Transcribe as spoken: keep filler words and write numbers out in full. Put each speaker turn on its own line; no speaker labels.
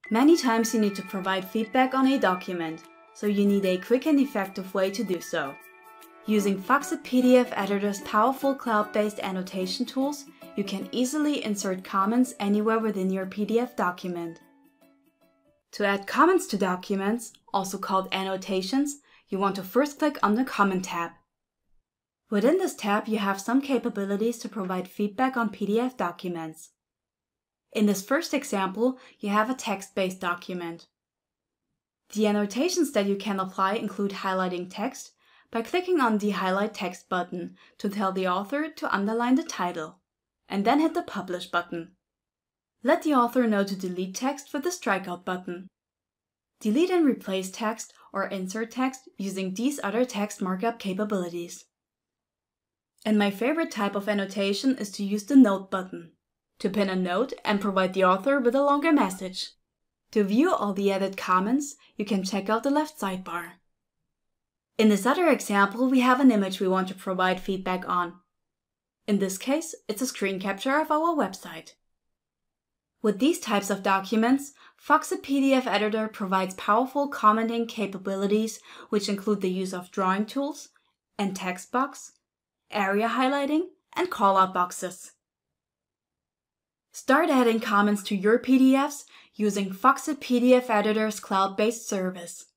Many times you need to provide feedback on a document, so you need a quick and effective way to do so. Using Foxit P D F Editor's powerful cloud-based annotation tools, you can easily insert comments anywhere within your P D F document. To add comments to documents, also called annotations, you want to first click on the Comment tab. Within this tab, you have some capabilities to provide feedback on P D F documents. In this first example, you have a text-based document. The annotations that you can apply include highlighting text by clicking on the Highlight Text button to tell the author to underline the title, and then hit the Publish button. Let the author know to delete text with the Strikeout button. Delete and replace text or insert text using these other text markup capabilities. And my favorite type of annotation is to use the Note button, to pin a note and provide the author with a longer message. To view all the added comments, you can check out the left sidebar. In this other example, we have an image we want to provide feedback on. In this case, it's a screen capture of our website. With these types of documents, Foxit P D F Editor provides powerful commenting capabilities which include the use of drawing tools and text box, area highlighting, and callout boxes. Start adding comments to your P D Fs using Foxit P D F Editor's cloud-based service.